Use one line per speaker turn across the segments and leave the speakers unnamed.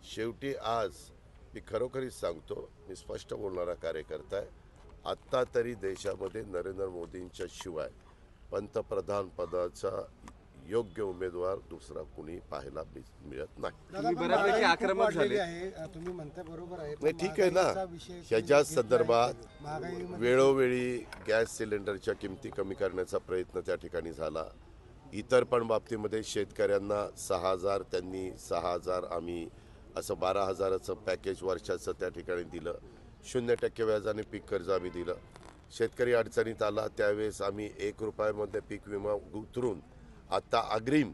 शेवटी आज मी खरोखरीच सांगतो, मी स्पष्ट बोलणारा कार्यकर्ता आहे. आत्ता तरी देशामध्ये नरेंद्र मोदींच्या शिवाय पंतप्रधान पदाचा योग्य उमेदवार दुसरा कुणी पाहायला मिळत नाही.
तुम्ही बऱ्यापैकी आक्रमक झाले.
तुम्ही म्हणता बरोबर आहे.
नाही, ठीक आहे ना. ह्याच्या संदर्भात वेळोवेळी गॅस सिलेंडरच्या किमती कमी करण्याचा प्रयत्न त्या ठिकाणी झाला. इतर पण बाबतीमध्ये शेतकऱ्यांना 6,000 त्यांनी 6,000 आम्ही असं 12,000चं पॅकेज वर्षाचं त्या ठिकाणी दिलं. 0% व्याजाने पीक कर्ज आम्ही दिलं. शेतकरी अडचणीत आला त्यावेळेस आम्ही 1 रुपयामध्ये पीक विमा उतरून आता अग्रिम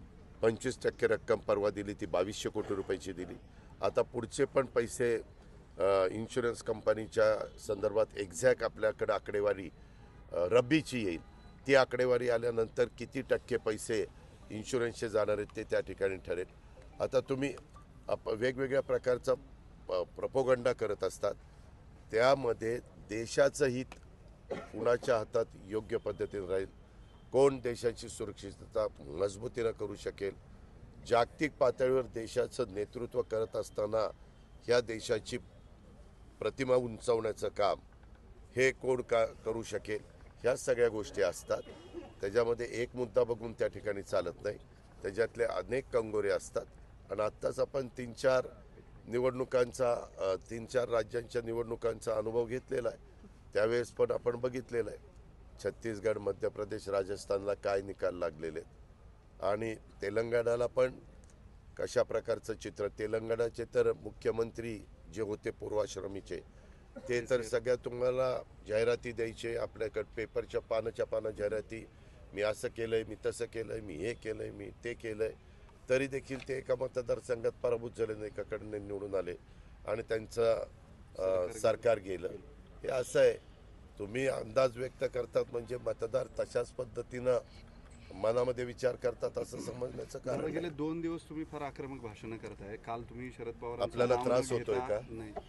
25% रक्कम परवा दिली, ती 2200 कोटी रुपयाची दिली. आता पुढचे पण पैसे इन्शुरन्स कंपनीच्या संदर्भात एक्झॅक्ट आपल्याकडे आकडेवारी रब्बीची येईल. ती आकडेवारी आल्यानंतर किती टक्के पैसे इन्शुरन्सचे जाणार आहेत ते त्या ठिकाणी ठरेल. आता तुम्ही वेगवेगळ्या प्रकारचा प्रोपोगंडा करत असतात, त्यामध्ये देशाचं हित कुणाच्या हातात योग्य पद्धतीने राहील, कोण देशाची सुरक्षितता मजबूतीनं करू शकेल, जागतिक पातळीवर देशाचं नेतृत्व करत असताना ह्या देशाची प्रतिमा उंचावण्याचं काम हे कोण करू शकेल, ह्या सगळ्या गोष्टी असतात. त्याच्यामध्ये एक मुद्दा बघून त्या ठिकाणी चालत नाही, त्याच्यातले अनेक कंगोरे असतात. आणि आत्ताच आपण 3-4 निवडणुकांचा 3-4 राज्यांच्या निवडणुकांचा अनुभव घेतलेला आहे. त्यावेळेस पण आपण बघितलेलं आहे छत्तीसगड, मध्य प्रदेश, राजस्थानला काय निकाल लागलेले आहेत. आणि तेलंगणाला पण कशा प्रकारचं चित्र. तेलंगणाचे तर मुख्यमंत्री जे होते पूर्वाश्रमीचे, ते तर सगळ्या तुम्हाला जाहिराती द्यायचे, आपल्याकडे पेपरच्या पानं जाहिराती, मी असं केलंय, मी तसं केलंय, मी हे केलंय, मी ते केलंय. तरी देखील ते एका मतदारसंघात पराभूत झाले नाही, एकाकडे निवडून आले आणि त्यांचं सरकार गेलं. हे असं आहे, तुम्ही अंदाज व्यक्त करतात म्हणजे मतदार तशाच पद्धतीनं मनामध्ये विचार करतात असं समजण्याचं कारण.
गेले 2 दिवस तुम्ही फार आक्रमक भाषणं करताय. काल तुम्ही शरद पवार,
आपल्याला त्रास होतोय का?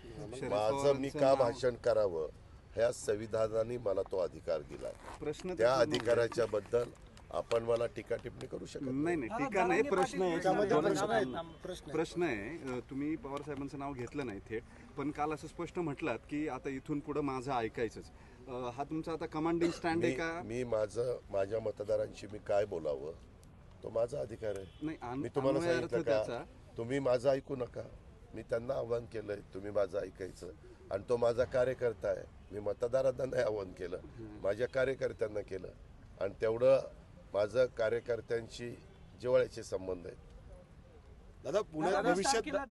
माझं मी का भाषण करावं, ह्या संविधानाने मला तो अधिकार दिला. त्या अधिकाराच्या बद्दल आपण मला टीका टिप्पणी करू शकत
नाही. टीका नाही, प्रश्न आहे. तुम्ही पवार साहेबांचं नाव घेतलं नाही थेट, पण काल असं स्पष्ट म्हटलात की आता इथून पुढे माझं ऐकायचंच. हा तुमचा आता कमांडिंग स्टँड आहे का?
मी माझ्या मतदारांशी मी काय बोलावं तो माझा अधिकार आहे. मी तुम्हाला सांगितलं का तुम्ही माझं ऐकू नका. मी त्यांना आव्हान केलंय तुम्ही माझं ऐकायचं, आणि तो माझा कार्यकर्ता आहे. मी मतदारांना नाही आव्हान केलं, माझ्या कार्यकर्त्यांना केलं. आणि तेवढं माझं कार्यकर्त्यांशी जिव्हाळ्याचे संबंध आहेत.
दादा, पुण्यात भविष्यात